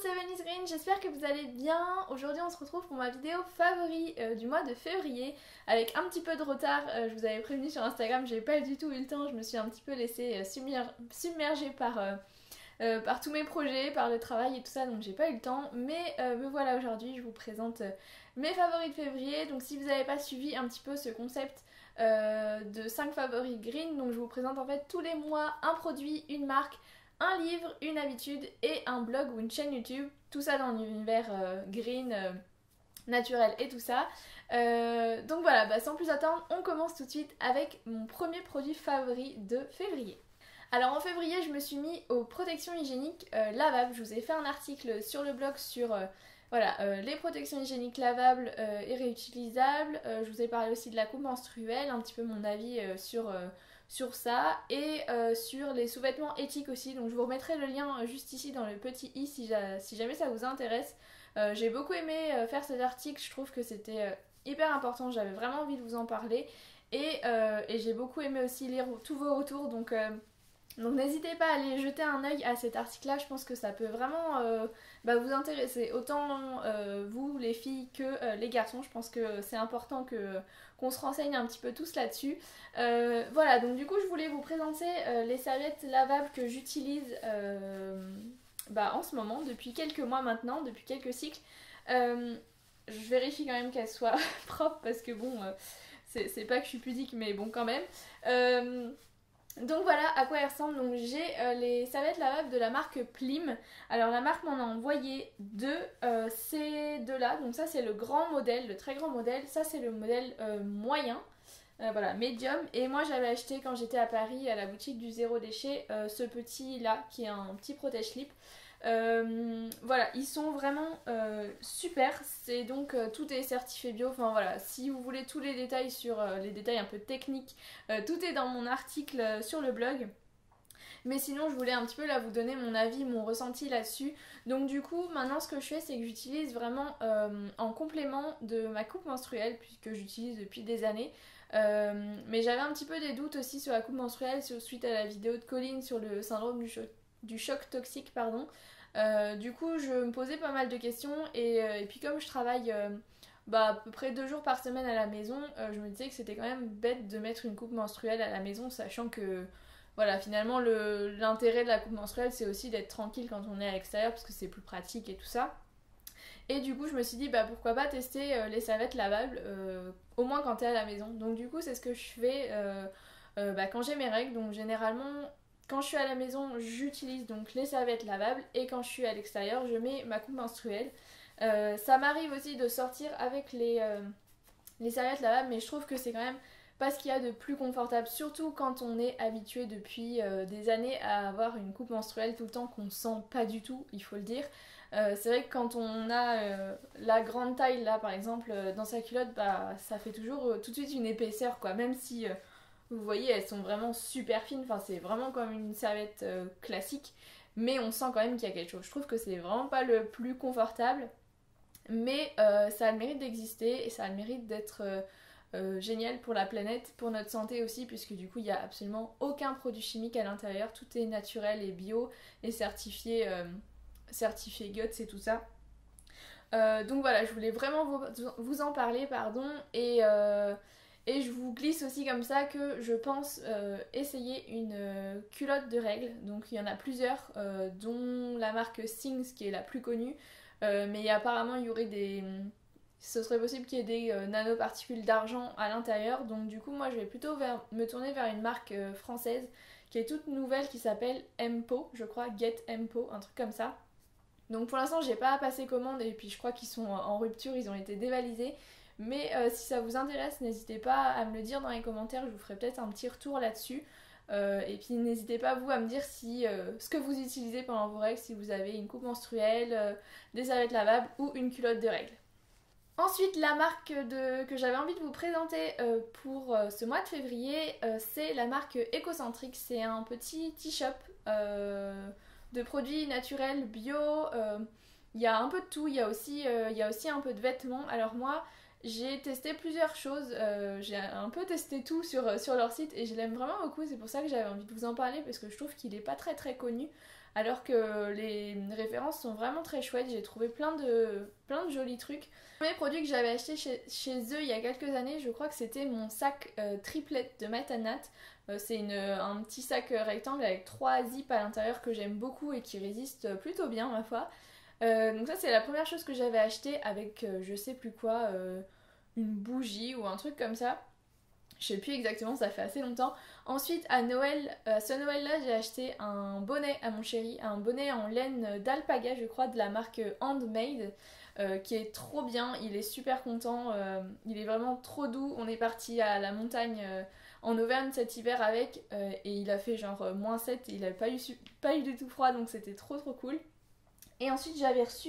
c'est Venise Green, j'espère que vous allez bien. Aujourd'hui on se retrouve pour ma vidéo favori du mois de février avec un petit peu de retard. Je vous avais prévenu sur Instagram, j'ai pas du tout eu le temps, je me suis un petit peu laissée submerger par tous mes projets, par le travail et tout ça, donc j'ai pas eu le temps. Mais me voilà aujourd'hui, je vous présente mes favoris de février. Donc si vous n'avez pas suivi un petit peu ce concept de 5 favoris green, donc je vous présente en fait tous les mois un produit, une marque, un livre, une habitude et un blog ou une chaîne YouTube, tout ça dans l'univers green, naturel et tout ça. Donc voilà, sans plus attendre, on commence tout de suite avec mon premier produit favori de février. Alors en février, je me suis mis aux protections hygiéniques lavables. Je vous ai fait un article sur le blog sur les protections hygiéniques lavables et réutilisables. Je vous ai parlé aussi de la coupe menstruelle, un petit peu mon avis sur ça, et sur les sous-vêtements éthiques aussi. Donc je vous remettrai le lien juste ici dans le petit i si jamais ça vous intéresse. J'ai beaucoup aimé faire cet article, je trouve que c'était hyper important, j'avais vraiment envie de vous en parler. Et j'ai beaucoup aimé aussi lire tous vos retours, donc n'hésitez pas à aller jeter un œil à cet article là, je pense que ça peut vraiment vous intéresser, autant vous les filles que les garçons. Je pense que c'est important qu'on se renseigne un petit peu tous là-dessus. Voilà, donc du coup je voulais vous présenter les serviettes lavables que j'utilise en ce moment, depuis quelques mois maintenant, depuis quelques cycles. Je vérifie quand même qu'elles soient propres parce que bon, c'est pas que je suis pudique mais bon quand même. Donc voilà à quoi elles ressemblent. Donc j'ai les serviettes lavables de la marque Plim. Alors la marque m'en a envoyé deux, ces deux là. Donc ça c'est le grand modèle, le très grand modèle. Ça c'est le modèle moyen, voilà, médium. Et moi j'avais acheté quand j'étais à Paris à la boutique du zéro déchet ce petit là qui est un petit protège-slip. Voilà, ils sont vraiment super. C'est donc tout est certifié bio. Enfin voilà, si vous voulez tous les détails sur les détails un peu techniques, tout est dans mon article sur le blog. Mais sinon je voulais un petit peu là vous donner mon avis, mon ressenti là-dessus. Donc du coup maintenant ce que je fais c'est que j'utilise vraiment en complément de ma coupe menstruelle, puisque j'utilise depuis des années. Mais j'avais un petit peu des doutes aussi sur la coupe menstruelle suite à la vidéo de Colline sur le syndrome du choc toxique, pardon. Du coup je me posais pas mal de questions et puis comme je travaille à peu près 2 jours par semaine à la maison, je me disais que c'était quand même bête de mettre une coupe menstruelle à la maison, sachant que voilà, finalement l'intérêt de la coupe menstruelle c'est aussi d'être tranquille quand on est à l'extérieur parce que c'est plus pratique et tout ça. Et du coup je me suis dit pourquoi pas tester les serviettes lavables au moins quand t'es à la maison. Donc du coup c'est ce que je fais quand j'ai mes règles. Donc généralement quand je suis à la maison j'utilise donc les serviettes lavables, et quand je suis à l'extérieur je mets ma coupe menstruelle. Ça m'arrive aussi de sortir avec les serviettes lavables, mais je trouve que c'est quand même pas ce qu'il y a de plus confortable, surtout quand on est habitué depuis des années à avoir une coupe menstruelle tout le temps qu'on sent pas du tout, il faut le dire. C'est vrai que quand on a la grande taille là par exemple dans sa culotte, ça fait toujours tout de suite une épaisseur quoi, même si vous voyez elles sont vraiment super fines, enfin c'est vraiment comme une serviette classique, mais on sent quand même qu'il y a quelque chose. Je trouve que c'est vraiment pas le plus confortable, mais ça a le mérite d'exister et ça a le mérite d'être génial pour la planète, pour notre santé aussi, puisque du coup il n'y a absolument aucun produit chimique à l'intérieur, tout est naturel et bio et certifié GOTS et tout ça. Donc voilà, je voulais vraiment vous en parler, pardon, et je vous glisse aussi comme ça que je pense essayer une culotte de règles. Donc il y en a plusieurs, dont la marque Things qui est la plus connue, mais apparemment il y aurait ce serait possible qu'il y ait des nanoparticules d'argent à l'intérieur. Donc du coup moi je vais plutôt me tourner vers une marque française qui est toute nouvelle, qui s'appelle Empo, je crois, Get Empo, un truc comme ça. Donc pour l'instant j'ai pas passé commande, et puis je crois qu'ils sont en rupture, ils ont été dévalisés. Mais si ça vous intéresse, n'hésitez pas à me le dire dans les commentaires, je vous ferai peut-être un petit retour là-dessus. Et puis n'hésitez pas vous à me dire si ce que vous utilisez pendant vos règles, si vous avez une coupe menstruelle, des serviettes lavables ou une culotte de règles. Ensuite, la marque que j'avais envie de vous présenter pour ce mois de février, c'est la marque Ecocentric. C'est un petit e-shop de produits naturels, bio. Il y a un peu de tout, il y a aussi un peu de vêtements. Alors moi, j'ai testé plusieurs choses, j'ai un peu testé tout sur leur site et je l'aime vraiment beaucoup. C'est pour ça que j'avais envie de vous en parler, parce que je trouve qu'il est pas très très connu. alors que les références sont vraiment très chouettes. J'ai trouvé plein de jolis trucs. Le premier produit que j'avais acheté chez eux il y a quelques années, je crois que c'était mon sac triplet de Matt Nat. C'est un petit sac rectangle avec 3 zips à l'intérieur que j'aime beaucoup et qui résiste plutôt bien ma foi. Donc ça c'est la première chose que j'avais acheté avec je sais plus quoi, une bougie ou un truc comme ça. Je sais plus exactement, ça fait assez longtemps. Ensuite, à Noël, ce Noël-là, j'ai acheté un bonnet à mon chéri, un bonnet en laine d'alpaga, je crois, de la marque Handmade, qui est trop bien. Il est super content, il est vraiment trop doux. On est parti à la montagne en Auvergne cet hiver avec, et il a fait genre -7, il avait pas eu du tout froid, donc c'était trop cool. Et ensuite, j'avais reçu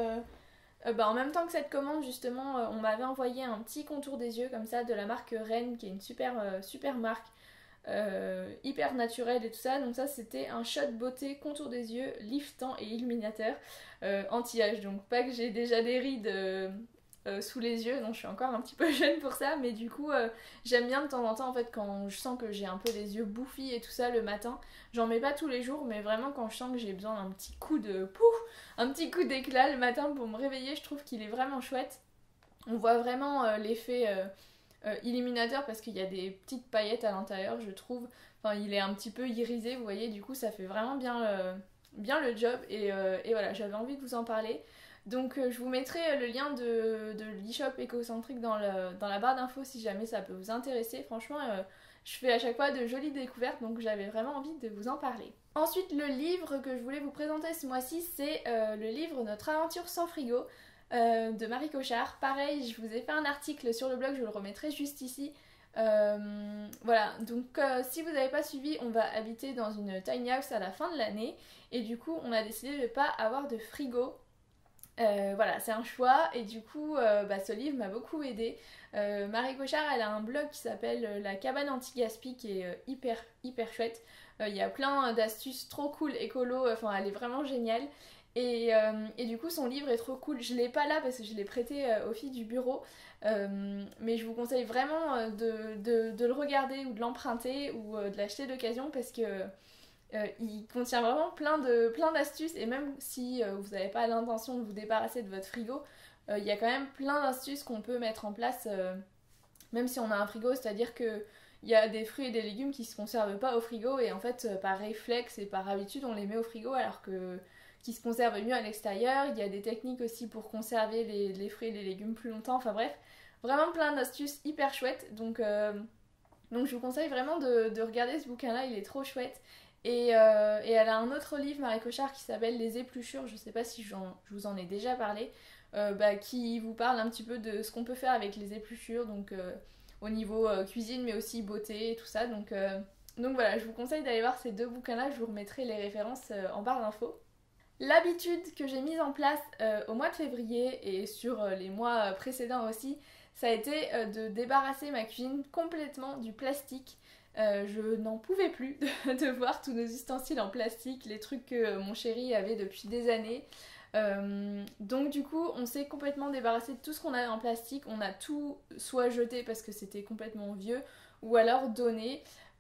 en même temps que cette commande, justement, on m'avait envoyé un petit contour des yeux comme ça de la marque Ren, qui est une super marque, hyper naturelle et tout ça. Donc ça, c'était un shot beauté contour des yeux, liftant et illuminateur, anti-âge. Donc pas que j'ai déjà des rides sous les yeux, non, je suis encore un petit peu jeune pour ça, mais du coup, j'aime bien de temps en temps, en fait, quand je sens que j'ai un peu les yeux bouffis et tout ça le matin. J'en mets pas tous les jours, mais vraiment quand je sens que j'ai besoin d'un petit coup un petit coup d'éclat le matin pour me réveiller, je trouve qu'il est vraiment chouette. On voit vraiment l'effet illuminateur parce qu'il y a des petites paillettes à l'intérieur, je trouve. Enfin, il est un petit peu irisé, vous voyez, du coup ça fait vraiment bien le job. Et voilà, j'avais envie de vous en parler. Donc je vous mettrai le lien de l'e-shop écocentrique dans la barre d'infos si jamais ça peut vous intéresser. Franchement, je fais à chaque fois de jolies découvertes, donc j'avais vraiment envie de vous en parler. Ensuite, le livre que je voulais vous présenter ce mois-ci, c'est le livre Notre aventure sans frigo de Marie Cochard. Pareil, je vous ai fait un article sur le blog, je le remettrai juste ici. Voilà, donc si vous n'avez pas suivi, on va habiter dans une tiny house à la fin de l'année et du coup on a décidé de ne pas avoir de frigo. Voilà, c'est un choix et du coup ce livre m'a beaucoup aidée. Marie Cochard, elle a un blog qui s'appelle La cabane anti-gaspi qui est hyper chouette. Il y a plein d'astuces trop cool, écolo, enfin elle est vraiment géniale. Et du coup son livre est trop cool. Je l'ai pas là parce que je l'ai prêté aux filles du bureau. Mais je vous conseille vraiment de le regarder ou de l'emprunter ou de l'acheter d'occasion parce que il contient vraiment plein d'astuces et même si vous n'avez pas l'intention de vous débarrasser de votre frigo, il y a quand même plein d'astuces qu'on peut mettre en place même si on a un frigo, c'est-à-dire que il y a des fruits et des légumes qui se conservent pas au frigo et en fait par réflexe et par habitude on les met au frigo alors que qui se conservent mieux à l'extérieur. Il y a des techniques aussi pour conserver les fruits et les légumes plus longtemps, enfin bref, vraiment plein d'astuces hyper chouettes. Donc je vous conseille vraiment de regarder ce bouquin là, il est trop chouette. Et elle a un autre livre, Marie Cochard, qui s'appelle Les épluchures, je sais pas si je vous en ai déjà parlé, qui vous parle un petit peu de ce qu'on peut faire avec les épluchures, donc au niveau cuisine mais aussi beauté et tout ça. Donc voilà, je vous conseille d'aller voir ces deux bouquins là, je vous remettrai les références en barre d'infos. L'habitude que j'ai mise en place au mois de février et sur les mois précédents aussi, ça a été de débarrasser ma cuisine complètement du plastique. Je n'en pouvais plus de voir tous nos ustensiles en plastique, les trucs que mon chéri avait depuis des années. Donc du coup on s'est complètement débarrassé de tout ce qu'on avait en plastique. On a tout soit jeté parce que c'était complètement vieux ou alors donné.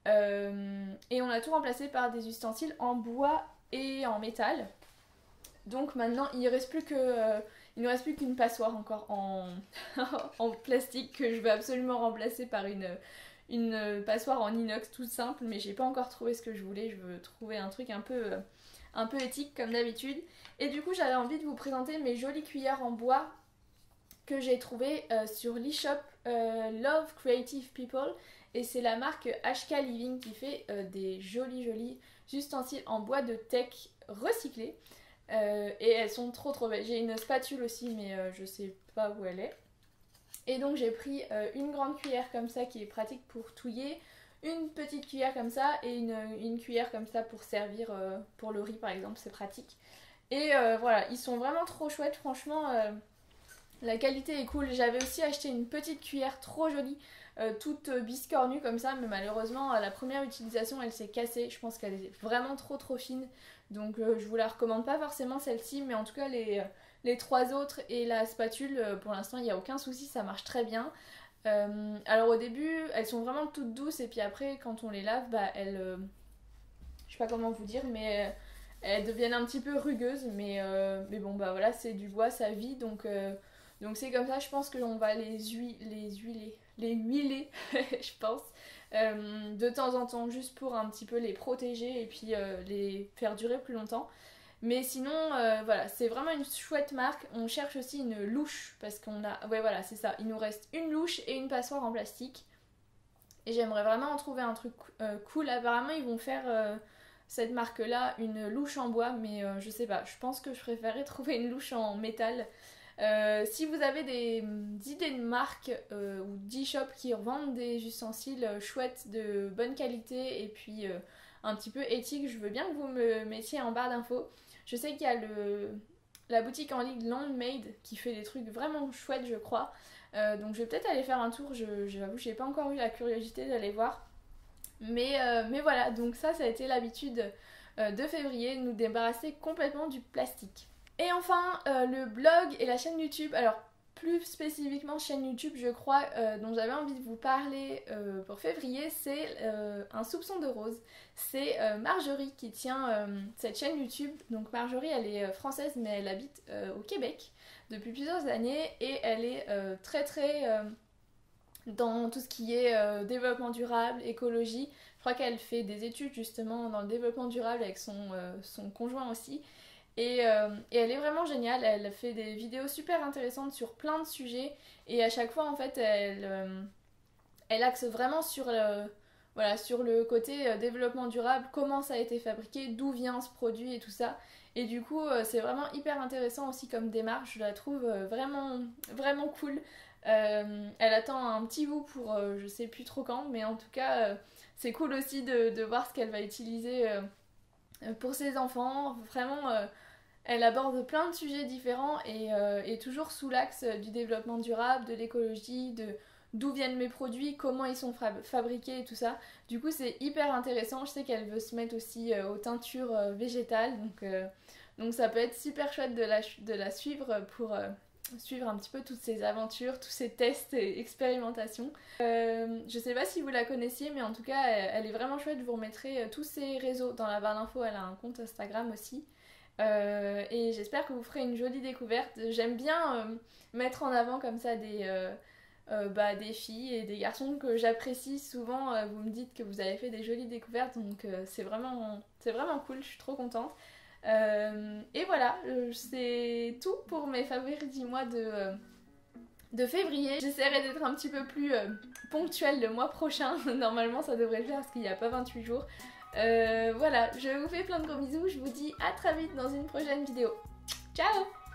Et on a tout remplacé par des ustensiles en bois et en métal. Donc maintenant il ne reste plus qu'une passoire encore en plastique que je vais absolument remplacer par une passoire en inox toute simple, mais j'ai pas encore trouvé ce que je voulais. Je veux trouver un truc un peu éthique comme d'habitude. Et du coup j'avais envie de vous présenter mes jolies cuillères en bois que j'ai trouvées sur l'e-shop Love Creative People. Et c'est la marque HK Living qui fait des jolis ustensiles en bois de teck recyclés. Et elles sont trop belles. J'ai une spatule aussi mais je sais pas où elle est. Et donc j'ai pris une grande cuillère comme ça qui est pratique pour touiller, une petite cuillère comme ça et une cuillère comme ça pour servir pour le riz par exemple, c'est pratique. Et voilà, ils sont vraiment trop chouettes, franchement la qualité est cool. J'avais aussi acheté une petite cuillère trop jolie, toute biscornue comme ça, mais malheureusement à la première utilisation elle s'est cassée. Je pense qu'elle est vraiment trop fine, donc je vous la recommande pas forcément celle-ci, mais en tout cas les trois autres et la spatule, pour l'instant il n'y a aucun souci, ça marche très bien. Alors au début elles sont vraiment toutes douces et puis après quand on les lave, elles, je sais pas comment vous dire, mais elles deviennent un petit peu rugueuses, mais bon bah voilà, c'est du bois, ça vit, donc c'est comme ça. Je pense qu'on va les huiler je pense, de temps en temps, juste pour un petit peu les protéger et puis les faire durer plus longtemps. Mais sinon, voilà, c'est vraiment une chouette marque. On cherche aussi une louche, parce qu'on a... Ouais, voilà, c'est ça. Il nous reste une louche et une passoire en plastique. Et j'aimerais vraiment en trouver un truc cool. Apparemment, ils vont faire, cette marque-là, une louche en bois, mais je sais pas. Je pense que je préférerais trouver une louche en métal. Si vous avez des idées de marques ou d'e-shop qui revendent des ustensiles chouettes de bonne qualité et puis un petit peu éthiques, je veux bien que vous me mettiez en barre d'infos. Je sais qu'il y a la boutique en ligne Landmade qui fait des trucs vraiment chouettes, je crois. Donc je vais peut-être aller faire un tour. J'avoue, j'ai pas encore eu la curiosité d'aller voir. Mais voilà, donc ça a été l'habitude de février, de nous débarrasser complètement du plastique. Et enfin, le blog et la chaîne YouTube. Alors, plus spécifiquement chaîne YouTube, je crois, dont j'avais envie de vous parler pour février, c'est Un soupçon de rose. C'est Marjorie qui tient cette chaîne YouTube. Donc Marjorie, elle est française, mais elle habite au Québec depuis plusieurs années et elle est très dans tout ce qui est développement durable, écologie. Je crois qu'elle fait des études justement dans le développement durable avec son conjoint aussi. Et elle est vraiment géniale, elle fait des vidéos super intéressantes sur plein de sujets et à chaque fois en fait elle axe vraiment sur le côté développement durable, comment ça a été fabriqué, d'où vient ce produit et tout ça. Et du coup c'est vraiment hyper intéressant aussi comme démarche, je la trouve vraiment cool. Elle attend un petit bout pour je sais plus trop quand, mais en tout cas c'est cool aussi de voir ce qu'elle va utiliser pour ses enfants. Vraiment elle aborde plein de sujets différents et toujours sous l'axe du développement durable, de l'écologie, d'où viennent mes produits, comment ils sont fabriqués et tout ça. Du coup c'est hyper intéressant. Je sais qu'elle veut se mettre aussi aux teintures végétales, donc ça peut être super chouette de la suivre pour suivre un petit peu toutes ces aventures, tous ces tests et expérimentations. Je sais pas si vous la connaissiez, mais en tout cas elle est vraiment chouette. Je vous remettrai tous ses réseaux dans la barre d'infos. Elle a un compte Instagram aussi. Et j'espère que vous ferez une jolie découverte. J'aime bien mettre en avant comme ça des filles et des garçons que j'apprécie. Souvent vous me dites que vous avez fait des jolies découvertes, donc c'est vraiment cool, je suis trop contente. Et voilà, c'est tout pour mes favoris du mois de février. J'essaierai d'être un petit peu plus ponctuelle le mois prochain. Normalement ça devrait le faire parce qu'il n'y a pas 28 jours. Voilà, je vous fais plein de gros bisous, je vous dis à très vite dans une prochaine vidéo. Ciao!